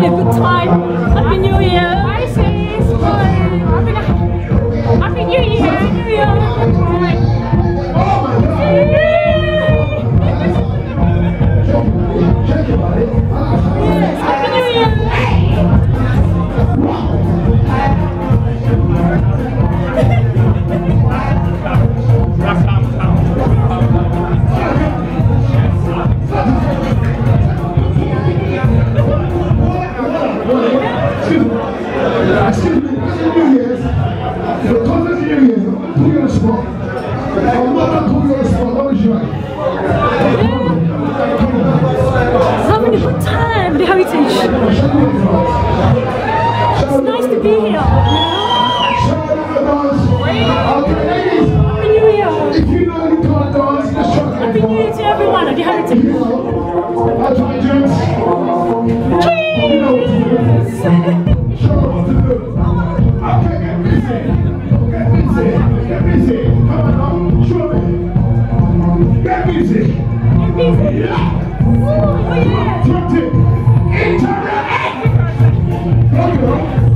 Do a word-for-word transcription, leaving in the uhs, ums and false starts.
having a good time. Happy New Year. Hi sis. Happy, Happy New Year. Happy New Year. Yes, Happy New Year. Having a good time, the heritage. It's nice to be here. Happy New Year. Happy New Year to everyone at the heritage. Get busy. Get busy. Yeah. Oh, yeah. Interact.